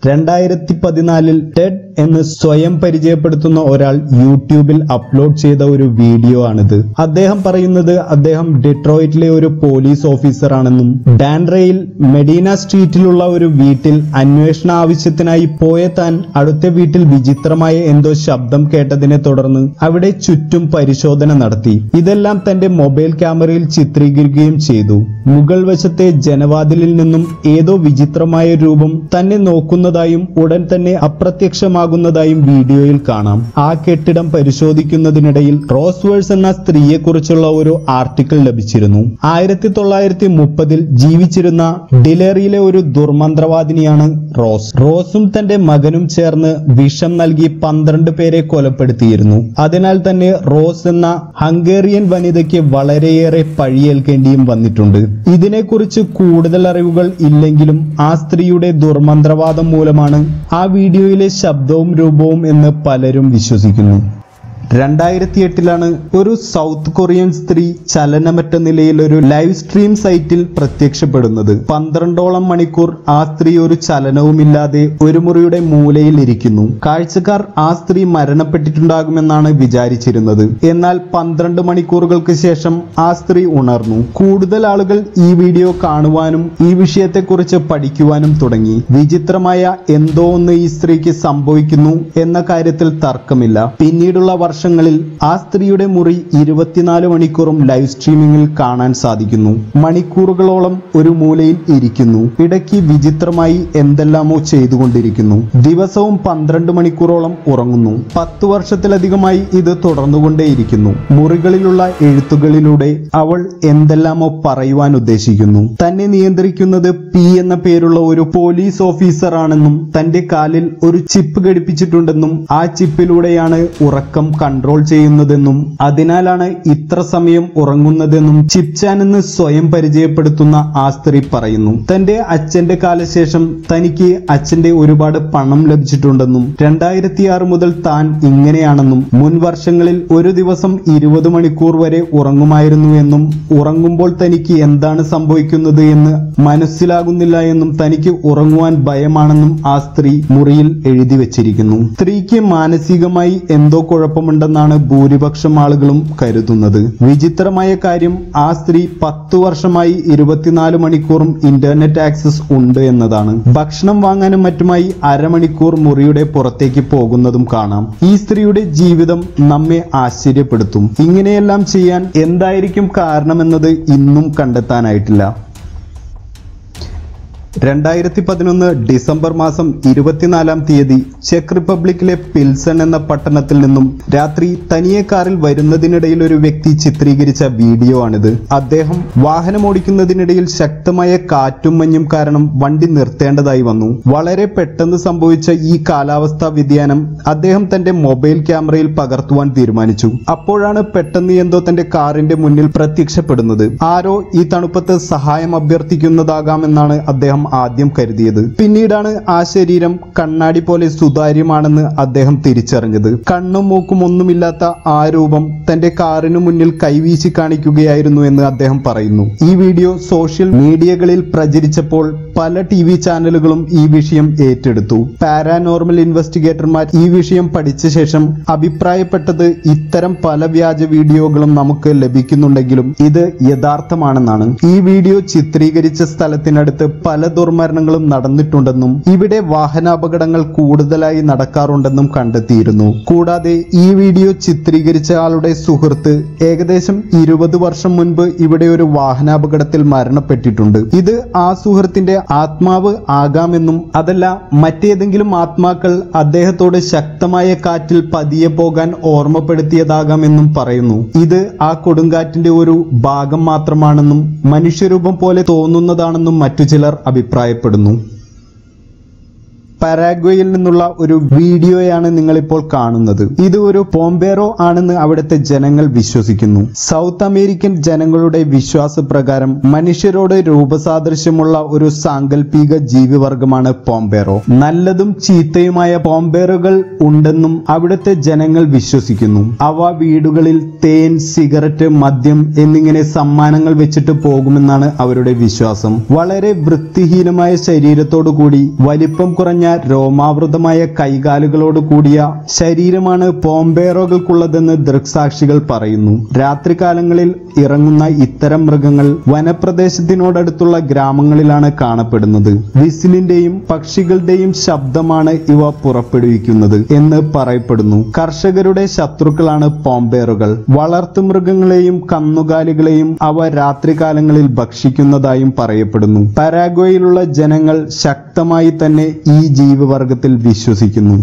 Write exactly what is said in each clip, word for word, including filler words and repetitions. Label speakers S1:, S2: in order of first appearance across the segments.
S1: രണ്ടായിരത്തി പതിനാലിൽ ടെഡ് എന്ന് സ്വയം പരിചയപ്പെടുത്തുന്ന ഒരാൾ യൂട്യൂബിൽ അപ്ലോഡ് ചെയ്ത ഒരു വീഡിയോ ആണിത്. അദ്ദേഹം പറയുന്നത് അദ്ദേഹം ഡിട്രോയിറ്റിലെ ഒരു പോലീസ് ഓഫീസർ ആണെന്നും ഡാൻഡ്രയിൽ മെഡീന സ്ട്രീറ്റിലുള്ള ഒരു വീട്ടിൽ അന്വേഷണ ആവശ്യത്തിനായി പോയ താൻ അടുത്ത വീട്ടിൽ വിചിത്രമായ എന്തോ ശബ്ദം കേട്ടതിനെ തുടർന്ന് അവിടെ ചുറ്റും പരിശോധന നടത്തി. ഇതെല്ലാം തന്റെ മൊബൈൽ ക്യാമറയിൽ ചിത്രീകരിക്കുകയും ചെയ്തു. മുകൾ വശത്തെ ജനവാതിലിൽ നിന്നും ഏതോ വിചിത്രമായ രൂപം തന്നെ നോക്കുന്നതായും ഉടൻ തന്നെ അപ്രത്യക്ഷമാകുന്നതായും വീഡിയോയിൽ കാണാം. ആ കെട്ടിടം പരിശോധിക്കുന്നതിനിടയിൽ റോസ്വേഴ്സ് എന്ന സ്ത്രീയെ കുറിച്ചുള്ള ഒരു ആർട്ടിക്കിൾ ലഭിച്ചിരുന്നു. ആയിരത്തി തൊള്ളായിരത്തി മുപ്പതിൽ ജീവിച്ചിരുന്ന ഡിലേറിയിലെ ഒരു ദുർമന്ത്രവാദിനിയാണ് റോസ്. റോസും തന്റെ മകനും ചേർന്ന് വിഷം നൽകി പന്ത്രണ്ട് പേരെ കൊലപ്പെടുത്തിയിരുന്നു. അതിനാൽ തന്നെ റോസ് എന്ന ഹംഗേറിയൻ വനിതയ്ക്ക് വളരെയേറെ പഴിയേൽക്കേണ്ടിയും വന്നിട്ടുണ്ട്. ഇതിനെക്കുറിച്ച് കൂടുതൽ അറിവുകൾ ഇല്ലെങ്കിലും ആ സ്ത്രീയുടെ ദുർമന്ത്രവാദം മൂലമാണ് ആ വീഡിയോയിലെ ശബ്ദവും രൂപവും എന്ന് പലരും വിശ്വസിക്കുന്നു. രണ്ടായിരത്തി എട്ടിലാണ് ഒരു സൗത്ത് കൊറിയൻ സ്ത്രീ ചലനമറ്റ നിലയിൽ ഒരു ലൈവ് സ്ട്രീം സൈറ്റിൽ പ്രത്യക്ഷപ്പെടുന്നത്. പന്ത്രണ്ടോളം മണിക്കൂർ ആ സ്ത്രീ ഒരു ചലനവുമില്ലാതെ ഒരു മുറിയുടെ മൂലയിൽ ഇരിക്കുന്നു. കാഴ്ചക്കാർ ആ സ്ത്രീ മരണപ്പെട്ടിട്ടുണ്ടാകുമെന്നാണ് വിചാരിച്ചിരുന്നത്. എന്നാൽ പന്ത്രണ്ട് മണിക്കൂറുകൾക്ക് ശേഷം ആ സ്ത്രീ ഉണർന്നു. കൂടുതൽ ആളുകൾ ഈ വീഡിയോ കാണുവാനും ഈ വിഷയത്തെക്കുറിച്ച് പഠിക്കുവാനും തുടങ്ങി. വിചിത്രമായ എന്തോ ഒന്ന് ഈ സ്ത്രീക്ക് സംഭവിക്കുന്നു എന്ന കാര്യത്തിൽ തർക്കമില്ല. പിന്നീടുള്ള വർഷങ്ങളിൽ ആ സ്ത്രീയുടെ മുറി ഇരുപത്തിനാല് മണിക്കൂറും ലൈവ് സ്ട്രീമിംഗിൽ കാണാൻ സാധിക്കുന്നു. മണിക്കൂറുകളോളം ഒരു മൂലയിൽ ഇരിക്കുന്നു. ഇടയ്ക്ക് വിചിത്രമായി എന്തെല്ലാമോ ചെയ്തുകൊണ്ടിരിക്കുന്നു. ദിവസവും പന്ത്രണ്ട് മണിക്കൂറോളം ഉറങ്ങുന്നു. പത്തു വർഷത്തിലധികമായി ഇത് തുടർന്നുകൊണ്ടേയിരിക്കുന്നു. മുറികളിലുള്ള എഴുത്തുകളിലൂടെ അവൾ എന്തെല്ലാമോ പറയുവാൻ ഉദ്ദേശിക്കുന്നു. തന്നെ നിയന്ത്രിക്കുന്നത് പി എന്ന പേരുള്ള ഒരു പോലീസ് ഓഫീസർ ആണെന്നും തന്റെ കാലിൽ ഒരു ചിപ്പ് ഘടിപ്പിച്ചിട്ടുണ്ടെന്നും ആ ചിപ്പിലൂടെയാണ് ഉറക്കം കൺട്രോൾ ചെയ്യുന്നതെന്നും അതിനാലാണ് ഇത്ര സമയം ഉറങ്ങുന്നതെന്നും ചിപ്ചാൻ എന്ന് സ്വയം പരിചയപ്പെടുത്തുന്ന ആ സ്ത്രീ പറയുന്നു. തന്റെ അച്ഛന്റെ കാലശേഷം തനിക്ക് അച്ഛന്റെ ഒരുപാട് പണം ലഭിച്ചിട്ടുണ്ടെന്നും രണ്ടായിരത്തി ആറ് മുതൽ താൻ ഇങ്ങനെയാണെന്നും മുൻ വർഷങ്ങളിൽ ഒരു ദിവസം ഇരുപത് മണിക്കൂർ വരെ ഉറങ്ങുമായിരുന്നു എന്നും ഉറങ്ങുമ്പോൾ തനിക്ക് എന്താണ് സംഭവിക്കുന്നത് എന്ന് മനസ്സിലാകുന്നില്ല എന്നും തനിക്ക് ഉറങ്ങുവാൻ ഭയമാണെന്നും ആ സ്ത്രീ മുറിയിൽ എഴുതി വെച്ചിരിക്കുന്നു. സ്ത്രീക്ക് മാനസികമായി എന്തോ കുഴപ്പമുണ്ടെന്നാണ് ഭൂരിപക്ഷം ആളുകളും കരുതുന്നത്. വിചിത്രമായ കാര്യം ആ സ്ത്രീ പത്തു വർഷമായി ഇരുപത്തിനാല് മണിക്കൂറും ഇന്റർനെറ്റ് ആക്സസ് ഉണ്ട് എന്നതാണ്. ഭക്ഷണം വാങ്ങാനും മറ്റുമായി അരമണിക്കൂർ മുറിയുടെ പുറത്തേക്ക് പോകുന്നതും കാണാം. ഈ സ്ത്രീയുടെ ജീവിതം നമ്മെ ആശ്ചര്യപ്പെടുത്തും. ഇങ്ങനെയെല്ലാം ചെയ്യാൻ എന്തായിരിക്കും കാരണമെന്നത് ഇന്നും കണ്ടെത്താനായിട്ടില്ല. രണ്ടായിരത്തി പതിനൊന്ന് ഡിസംബർ മാസം ഇരുപത്തിനാലാം തീയതി ചെക്ക് റിപ്പബ്ലിക്കിലെ പിൽസൺ എന്ന പട്ടണത്തിൽ നിന്നും രാത്രി തനിയെ കാറിൽ വരുന്നതിനിടയിൽ ഒരു വ്യക്തി ചിത്രീകരിച്ച വീഡിയോ ആണിത്. അദ്ദേഹം വാഹനം ഓടിക്കുന്നതിനിടയിൽ ശക്തമായ കാറ്റും മഞ്ഞും കാരണം വണ്ടി നിർത്തേണ്ടതായി വന്നു. വളരെ പെട്ടെന്ന് സംഭവിച്ച ഈ കാലാവസ്ഥാ വ്യതിയാനം അദ്ദേഹം തന്റെ മൊബൈൽ ക്യാമറയിൽ പകർത്തുവാൻ തീരുമാനിച്ചു. അപ്പോഴാണ് പെട്ടെന്ന് എന്തോ തന്റെ കാറിന്റെ മുന്നിൽ പ്രത്യക്ഷപ്പെടുന്നത്. ആരോ ഈ തണുപ്പത്ത് സഹായം അഭ്യർത്ഥിക്കുന്നതാകാമെന്നാണ് അദ്ദേഹം ആദ്യം കരുതിയത്. പിന്നീടാണ് ആ ശരീരം കണ്ണാടി പോലെ സുതാര്യമാണെന്ന് അദ്ദേഹം തിരിച്ചറിഞ്ഞത്. കണ്ണും മൂക്കും ഒന്നുമില്ലാത്ത ആ രൂപം തന്റെ കാറിനു മുന്നിൽ കൈവീശി കാണിക്കുകയായിരുന്നു എന്ന് അദ്ദേഹം പറയുന്നു. ഈ വീഡിയോ സോഷ്യൽ മീഡിയകളിൽ പ്രചരിച്ചപ്പോൾ പല ടി വി ചാനലുകളും ഈ വിഷയം ഏറ്റെടുത്തു. പാരാനോർമൽ ഇൻവെസ്റ്റിഗേറ്റർമാർ ഈ വിഷയം പഠിച്ച ശേഷം അഭിപ്രായപ്പെട്ടത് ഇത്തരം പല വ്യാജ വീഡിയോകളും നമുക്ക് ലഭിക്കുന്നുണ്ടെങ്കിലും ഇത് യഥാർത്ഥമാണെന്നാണ്. ഈ വീഡിയോ ചിത്രീകരിച്ച സ്ഥലത്തിനടുത്ത് പല ദുർമരണങ്ങളും നടന്നിട്ടുണ്ടെന്നും ഇവിടെ വാഹനാപകടങ്ങൾ കൂടുതലായി നടക്കാറുണ്ടെന്നും കണ്ടെത്തിയിരുന്നു. കൂടാതെ ഈ വീഡിയോ ചിത്രീകരിച്ച ആളുടെ സുഹൃത്ത് ഏകദേശം ഇരുപത് വർഷം മുൻപ് ഇവിടെ ഒരു വാഹനാപകടത്തിൽ മരണപ്പെട്ടിട്ടുണ്ട്. ഇത് ആ സുഹൃത്തിന്റെ ആത്മാവ് ആകാമെന്നും അതല്ല മറ്റേതെങ്കിലും ആത്മാക്കൾ അദ്ദേഹത്തോട് ശക്തമായ കാറ്റിൽ പതിയെ പോകാൻ ഓർമ്മപ്പെടുത്തിയതാകാമെന്നും പറയുന്നു. ഇത് ആ കൊടുങ്കാറ്റിന്റെ ഒരു ഭാഗം മാത്രമാണെന്നും മനുഷ്യരൂപം പോലെ തോന്നുന്നതാണെന്നും മറ്റു ചിലർ അഭിപ്രായപ്പെടുന്നു. പരാഗ്വേയിൽ നിന്നുള്ള ഒരു വീഡിയോയാണ് നിങ്ങൾ ഇപ്പോൾ കാണുന്നത്. ഇത് ഒരു പോംബേറോ ആണെന്ന് അവിടുത്തെ ജനങ്ങൾ വിശ്വസിക്കുന്നു. സൗത്ത് അമേരിക്കൻ ജനങ്ങളുടെ വിശ്വാസപ്രകാരം മനുഷ്യരോട് രൂപസാദൃശ്യമുള്ള ഒരു സാങ്കല്പിക ജീവിവർഗമാണ് പോംബേറോ. നല്ലതും ചീത്തയുമായ പോംബേറുകൾ ഉണ്ടെന്നും അവിടുത്തെ ജനങ്ങൾ വിശ്വസിക്കുന്നു. അവ വീടുകളിൽ തേൻ, സിഗരറ്റ്, മദ്യം എന്നിങ്ങനെ സമ്മാനങ്ങൾ വെച്ചിട്ട് പോകുമെന്നാണ് അവരുടെ വിശ്വാസം. വളരെ വൃത്തിഹീനമായ ശരീരത്തോടു കൂടി വലിപ്പം കുറഞ്ഞ രോമാവൃതമായ കൈകാലുകളോട് കൂടിയ ശരീരമാണ് പോംബേറോകൾക്കുള്ളതെന്ന് ദൃക്സാക്ഷികൾ പറയുന്നു. രാത്രികാലങ്ങളിൽ ഇറങ്ങുന്ന ഇത്തരം മൃഗങ്ങൾ വനപ്രദേശത്തിനോടടുത്തുള്ള ഗ്രാമങ്ങളിലാണ് കാണപ്പെടുന്നത്. വിസിലിന്റെയും പക്ഷികളുടെയും ശബ്ദമാണ് ഇവ പുറപ്പെടുവിക്കുന്നത് എന്ന് പറയപ്പെടുന്നു. കർഷകരുടെ ശത്രുക്കളാണ് പോംബേറുകൾ. വളർത്തുമൃഗങ്ങളെയും കന്നുകാലികളെയും അവ രാത്രികാലങ്ങളിൽ ഭക്ഷിക്കുന്നതായും പറയപ്പെടുന്നു. പരാഗ്വേയിലുള്ള ജനങ്ങൾ ശക്തമായി തന്നെ ഈ ജീവിവർഗത്തിൽ വിശ്വസിക്കുന്നു.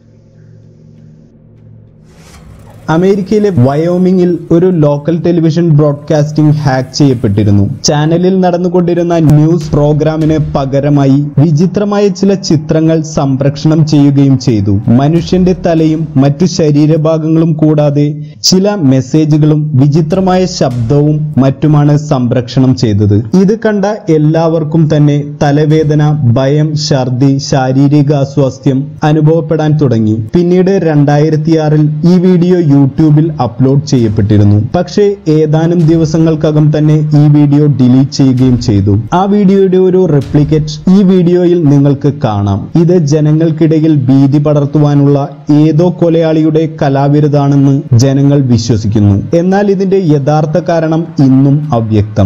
S1: അമേരിക്കയിലെ വയോമിങ്ങിൽ ഒരു ലോക്കൽ ടെലിവിഷൻ ബ്രോഡ്കാസ്റ്റിംഗ് ഹാക്ക് ചെയ്യപ്പെട്ടിരുന്നു. ചാനലിൽ നടന്നുകൊണ്ടിരുന്ന ന്യൂസ് പ്രോഗ്രാമിന് പകരമായി വിചിത്രമായ ചില ചിത്രങ്ങൾ സംപ്രേഷണം ചെയ്യുകയും ചെയ്തു. മനുഷ്യന്റെ തലയും മറ്റു ശരീരഭാഗങ്ങളും കൂടാതെ ചില മെസ്സേജുകളും വിചിത്രമായ ശബ്ദവും മറ്റുമാണ് സംപ്രേഷണം ചെയ്തത്. ഇത് കണ്ട എല്ലാവർക്കും തന്നെ തലവേദന, ഭയം, ഛർദി, ശാരീരിക അസ്വാസ്ഥ്യം അനുഭവപ്പെടാൻ തുടങ്ങി. പിന്നീട് രണ്ടായിരത്തിയാറിൽ ഈ വീഡിയോ യൂട്യൂബിൽ അപ്ലോഡ് ചെയ്യപ്പെട്ടിരുന്നു. പക്ഷേ ഏതാനും ദിവസങ്ങൾക്കകം തന്നെ ഈ വീഡിയോ ഡിലീറ്റ് ചെയ്യുകയും ചെയ്തു. ആ വീഡിയോയുടെ ഒരു റെപ്ലിക്കേറ്റ് ഈ വീഡിയോയിൽ നിങ്ങൾക്ക് കാണാം. ഇത് ജനങ്ങൾക്കിടയിൽ ഭീതി പടർത്തുവാനുള്ള ഏതോ കൊലയാളിയുടെ കലാവിരുതാണെന്ന് ജനങ്ങൾ വിശ്വസിക്കുന്നു. എന്നാൽ ഇതിന്റെ യഥാർത്ഥ കാരണം ഇന്നും അവ്യക്തം.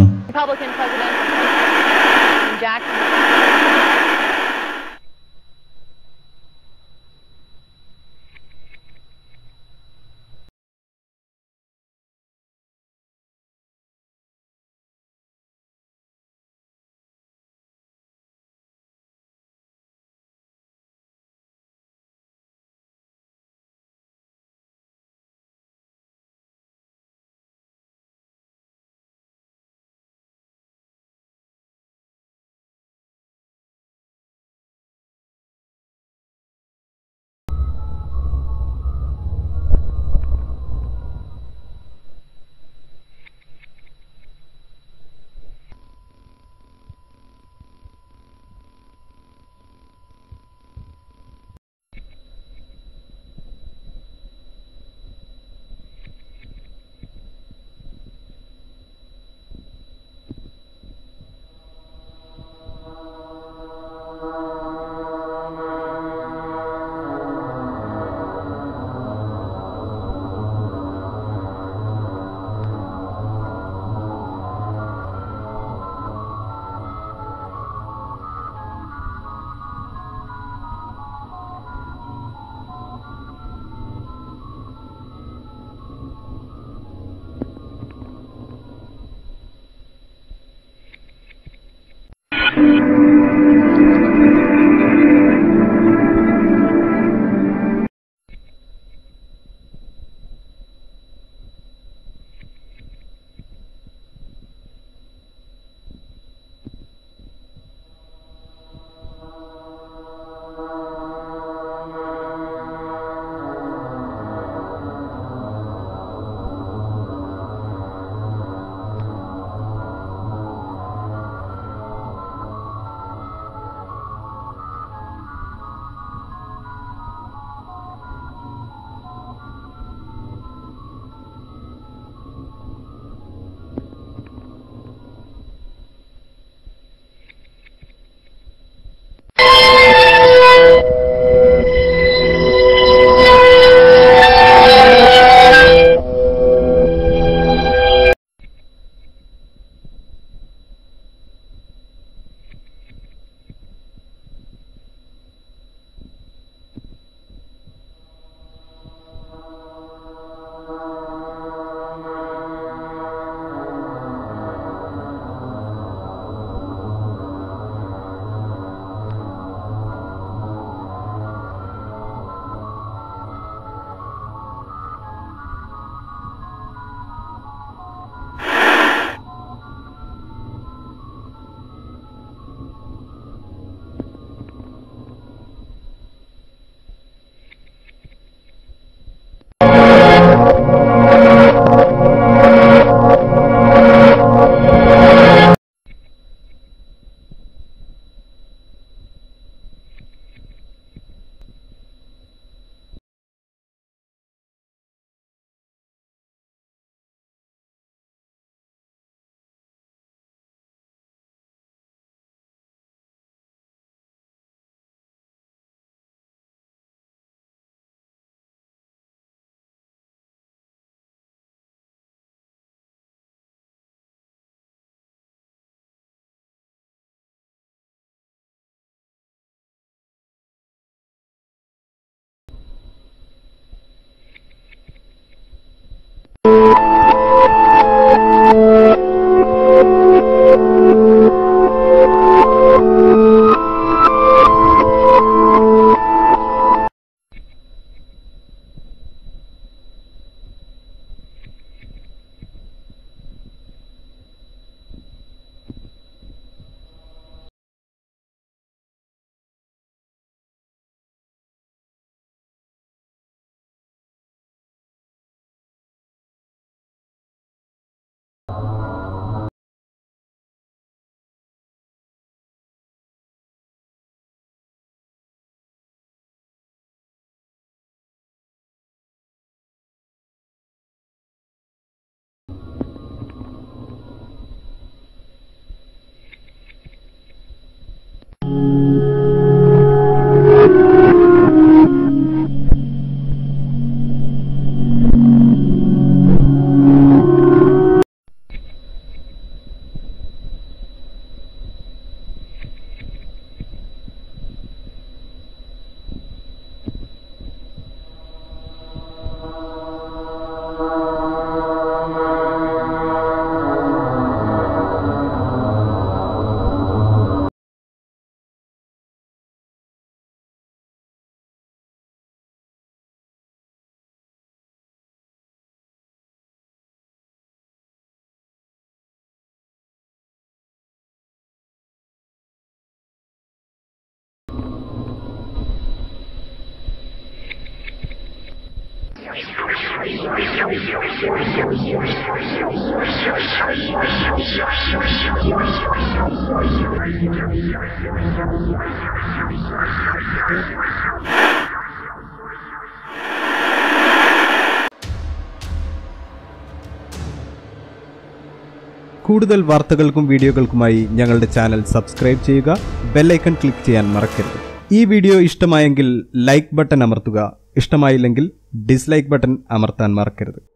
S2: കൂടുതൽ വാർത്തകൾക്കും വീഡിയോകൾക്കുമായി ഞങ്ങളുടെ ചാനൽ സബ്സ്ക്രൈബ് ചെയ്യുക, ബെൽ ഐക്കൺ ക്ലിക്ക് ചെയ്യാൻ മറക്കരുത്. ഈ വീഡിയോ ഇഷ്ടമായെങ്കിൽ ലൈക്ക് ബട്ടൺ അമർത്തുക, ഇഷ്ടമായില്ലെങ്കിൽ ഡിസ്ലൈക്ക് ബട്ടൺ അമർത്താൻ മറക്കരുത്.